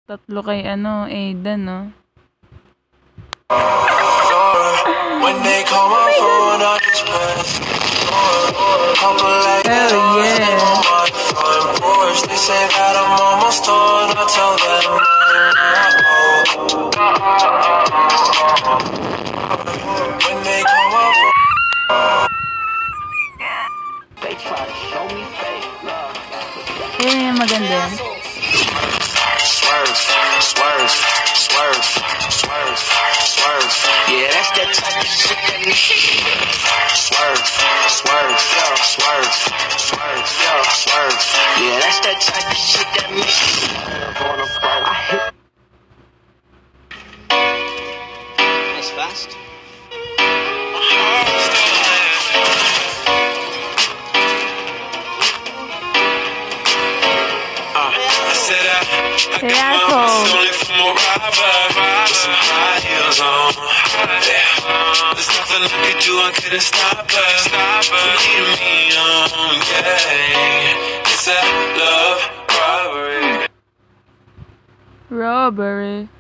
Tatlo kay Aidan, no? When they call my phone, I just press. Hell yeah. They say that I'm almost done. I tell them when they call my phone. They try to show me fake love. Yeah, maganda yan. Swerve, swerve, swerve, swerve, swerve. Yeah, that's that type of shit that me. Swerve, swerve, yo, swerve, swerve, yo, swerve. Yeah, that's that type of shit that me. I hit. That's fast. Hey, asshole. There's nothing I could do, I couldn't stop her. From leading me on, yeah. It's a love robbery. Robbery.